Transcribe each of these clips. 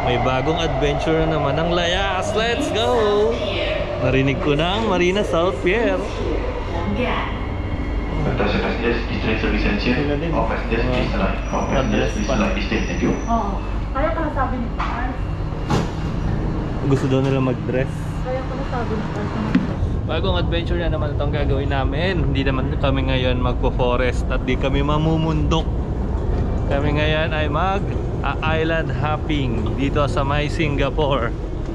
May bagong adventure na naman ang layas. Let's go! Narinig ko na ang Marina South Pier. Kaya ka nasabi ni Pars. Gusto daw nila mag-dress. Kaya ka nasabi ni Pars na mag-dress. Bagong adventure na naman itong gagawin namin. Hindi naman kami ngayon magpo-forest at di kami mamumundok. Kami ngayon ay mag-island hopping dito sa may Singapore.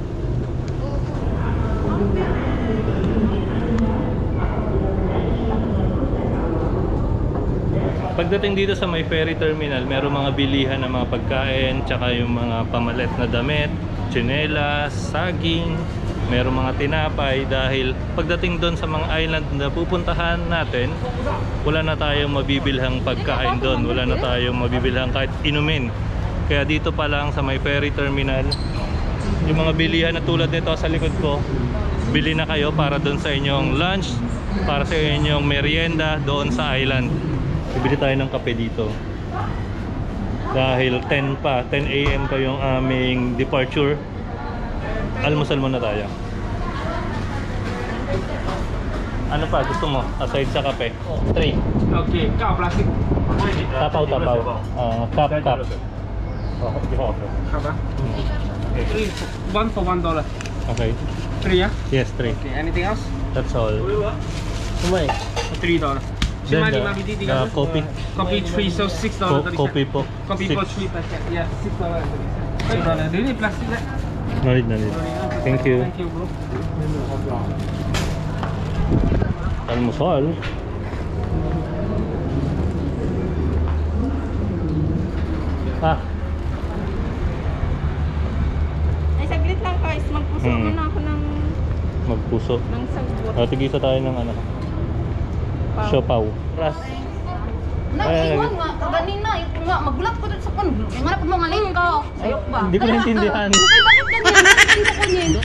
Pagdating dito sa may ferry terminal, meron mga bilihan ng mga pagkain, tsaka yung mga pamalit na damit, tsinelas, saging, meron mga tinapay. Dahil pagdating doon sa mga island na pupuntahan natin, wala na tayong mabibilhang pagkain doon, wala na tayong mabibilhang kahit inumin. Kaya dito pa lang sa may ferry terminal, yung mga bilihan na tulad nito sa likod ko, bili na kayo para doon sa inyong lunch, para sa inyong merienda doon sa island. Bibili tayo ng kape dito dahil 10 AM pa yung aming departure. Almusal muna tayo. Ano pa gusto mo aside sa kape? 3. Okay, kau plastik. Tapaw. Cup. Apa? Three, one for $1. Okay. 3 ya? Yes, 3. Okay, anything else? That's all. Kumay. $3. Then Lima biji, tiga. coffee. Coffee 3, so $6. Coffee po. Coffee for 3 packet. Yeah, $6. Ini plastik lah. No need. Thank you. Thank you, bro. Almusal. Ay, saglit lang guys. Magpuso muna ako ng Magpuso. sagbot. Tigisa tayo ng ano. Siopaw. Ras. Nag-iwan nga, kaganina, ito nga, magulat ko dito sa pan. Yung nga mo nga linggo. Sayok ba? Hindi ko naintindihan. Ay, bakit ganyan? Nakikita ko niya.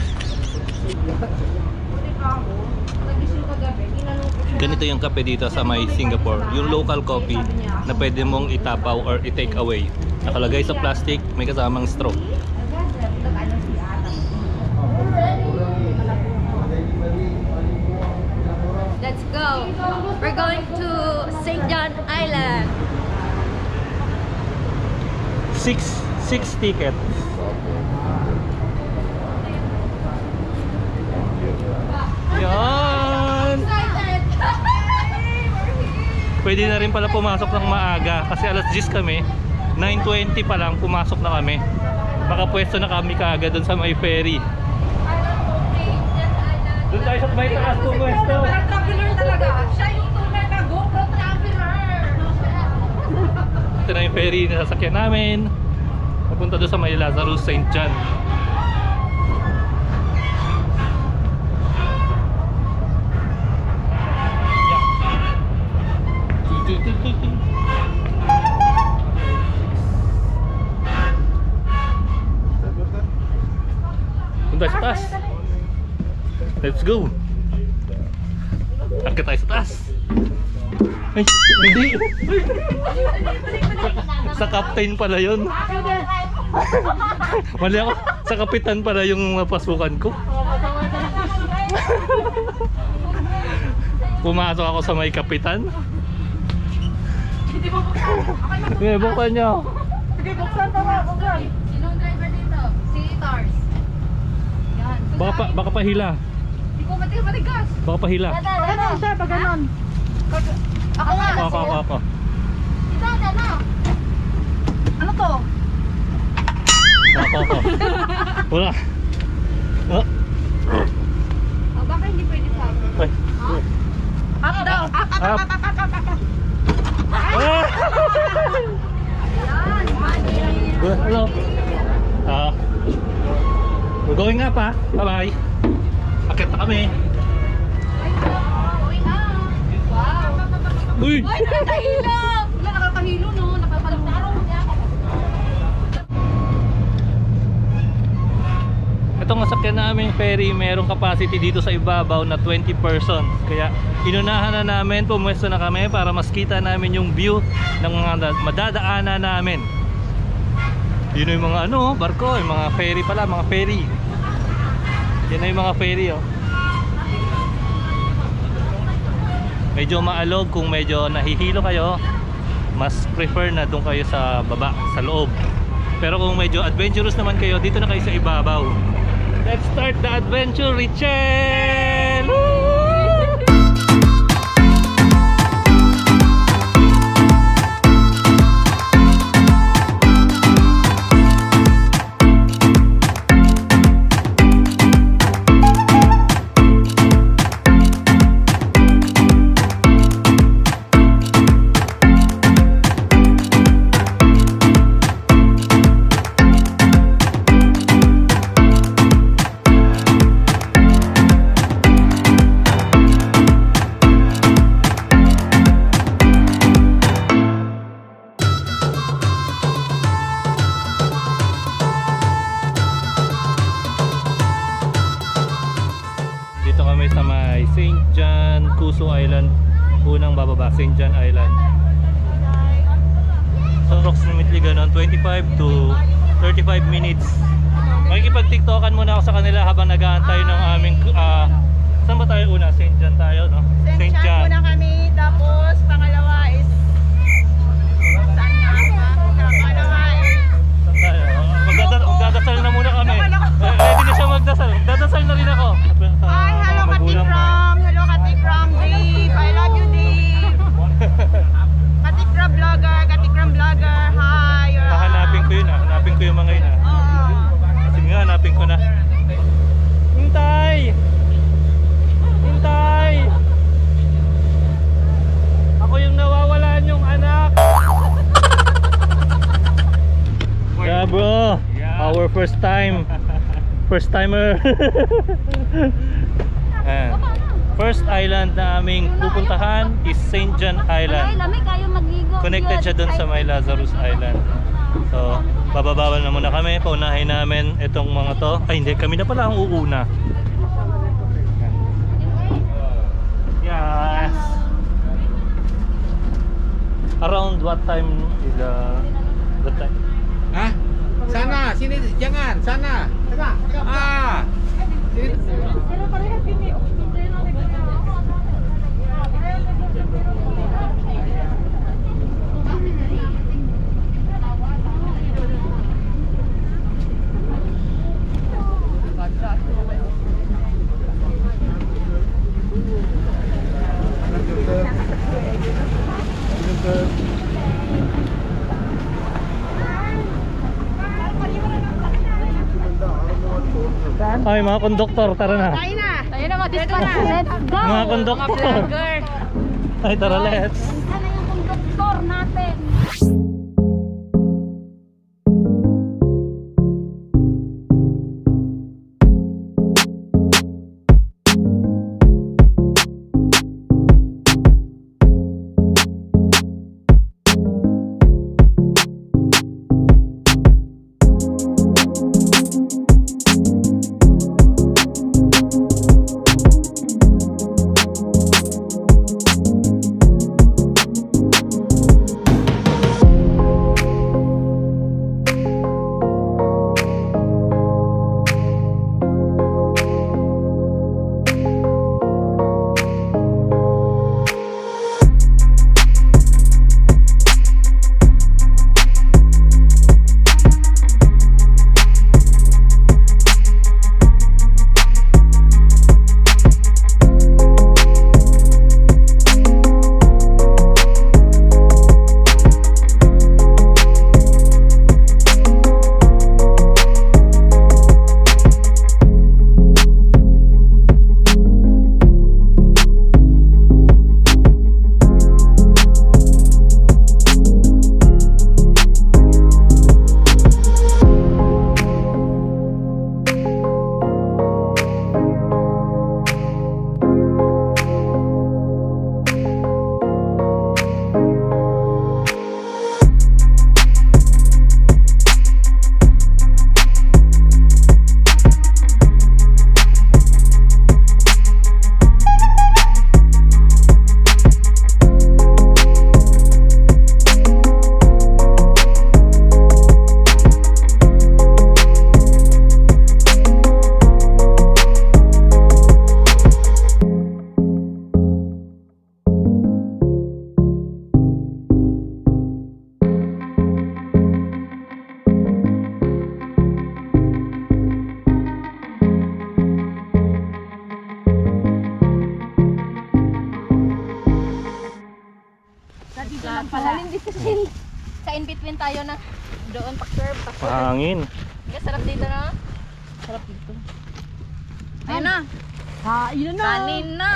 Ganito yung kape dito sa may Singapore. Yung local coffee na pwede mong itapaw or i-take away. Nakalagay sa plastic, may kasamang straw. Let's go. We're going to St. John Island. 6 tickets. Yan! Pwede na rin pala pumasok ng maaga kasi alas 10 kami. 9:20 pa lang pumasok na kami. Baka pwesto na kami kaagad doon sa may ferry. Doon tayo sa may taas po pwesto. Traveler talaga. Siya yung tunay na GoPro traveler. Ito na yung ferry na sasakyan namin. Papunta doon sa may Lazarus St. John. Punta sa taas. Let's go. Akit tayo sa taas. Ay, hindi. Sa captain pala yun. Mali ako. Sa kapitan pala yung pasukan ko. Pumasok ako sa may kapitan. Hindi mo buksan. Sige, buksan nyo. Sige, buksan pa nga. Buksan. Sinong driver dito? Si Tars. Yan. Baka pahila. Hindi ko matigas. Baka pahila. Pag-ganon siya, pag-ganon. Ako nga. Ako. Ito, na. Ano to? Ako. Wala. Oh. Baka hindi pwede sa akin. Ay. Up daw. Up. Ah! Hello. We're going up ha. Bye-bye. Akit na kami. Wow. Uy! Ay, nakakahilo! Wala, nakakahilo no. Nakapalong. Itong masakyan namin ferry, mayroong capacity dito sa ibabaw na 20 persons. Kaya inunahan na namin, pumwesto na kami para mas kita namin yung view ng mga madadaanan namin. Yun yung mga ano, barko, yung mga ferry pala, mga ferry. Yan na yung mga ferry oh. Medyo maalog kung medyo nahihilo kayo, mas prefer na doon kayo sa baba, sa loob. Pero kung medyo adventurous naman kayo, dito na kayo sa ibabaw. Let's start the adventure, Richelle! Woo! Dito kami sa may St. John, Kusu Island. Unang bababa, St. John Island. So approximately ganun, 25 to 35 minutes. Makikipag-tiktokan muna ako sa kanila habang nag-aantay ng aming saan ba tayo una? St. John tayo, no? St. John muna kami, tapos pangalawa is saan nga ba? Pangalawa is Saan tayo? Magdadasal na muna kami. Ready na siya magdasal. Magdadasal na rin ako. Hi, hello Katikram! Hello Katikram Dave! I love you Dave! Katikram vlogger, hi! Hahanapin ko yun ah. Hanapin ko yung mga yun ah. Sige nga, hanapin ko na. Hintay! Hintay! Ako yung nawawalan yung anak! Yeah bro! Our first time! First timer! Ayan. First island na aming pupuntahan is St. John Island. Lami kayo magigo. Connected siya dun sa may Lazarus Island. So, bababawal na muna kami. Paunahin namin itong mga to. Ay hindi, kami na pala ang uuna. Yes! Around what time is the time? Hah? Sana, sini jangan, sana. Ah. Sini. Ay mga konduktor, tara na. Tayo na mag-dispatch. Let's go. Mga konduktor. Ay tara, let's. Sana yung konduktor natin. Sa in-between tayo na doon pa-curve. Mahangin. Kaya sarap dito na. Sarap dito. Ayun na. Kain na. Kanin na.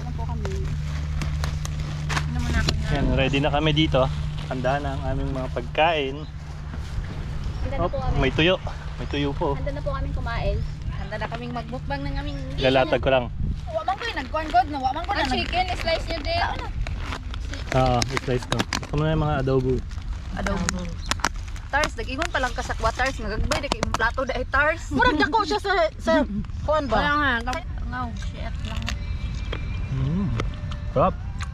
Yan, ready na kami dito. Handa na ang aming mga pagkain. Handa na Oh, po kami. may tuyo. May tuyo po. Handa na po kaming kumain. Handa na kaming magbukbang ng aming Lalatag ko lang. Wamang ko yung nag-corn god na. Wamang ko na ang chicken, slice nyo din. Oo, i-slice ko. Gusto mo na yung mga adobo. Adobo. Tars, nag-ingon pa lang kasakwa tars. Nagagbay, na kayong plato dahil tars. Murag dako siya sa kuan ba? Wala nga. Ngaw, shit lang. Sarap.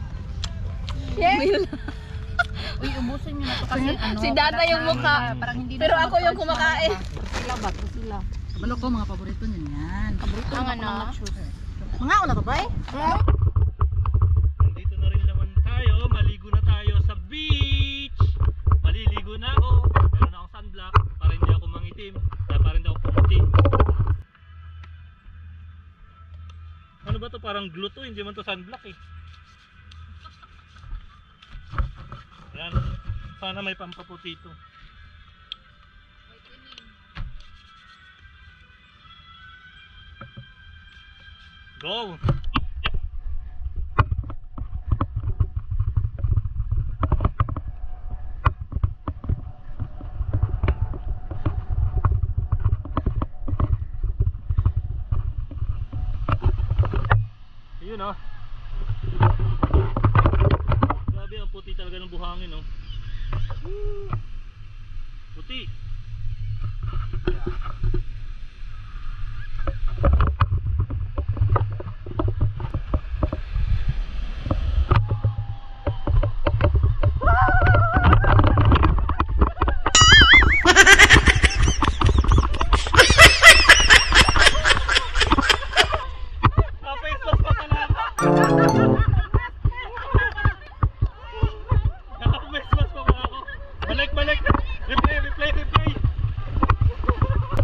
Uy, ubusin nyo na to kasi ano. Si Dada yung mukha. Parang hindi Pero na ako yung kumakain. Sila ba? Sila. Ano ko mga paborito niyan yan. Paborito Ang ng ano? mga nachos. Mga una to ba eh? Nandito na rin naman tayo. Maligo na tayo sa beach. Maliligo na ako. Meron na akong sunblock para hindi ako mangitim. Para hindi ako pumuti. Ano ba to? Parang glue to. Hindi man to sunblock eh. Yan. Sana may pampaputi ito. Go! Yun oh. Grabe ang puti talaga ng buhangin oh. Puti. Balik! Replay!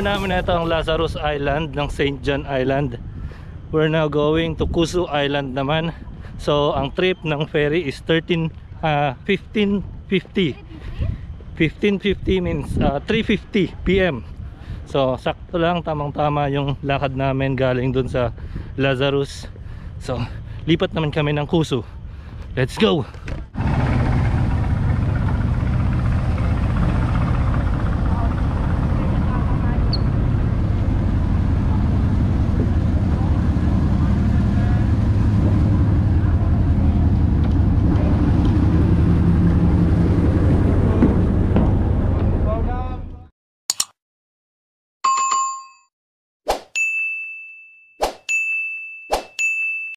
dinadaanan namin na ito ang Lazarus Island ng St. John Island. We're now going to Kusu Island naman. So ang trip ng ferry is 15:50 means 3:50 PM. So sakto lang, tamang tama yung lakad namin galing dun sa Lazarus. So lipat naman kami ng Kusu. Let's go!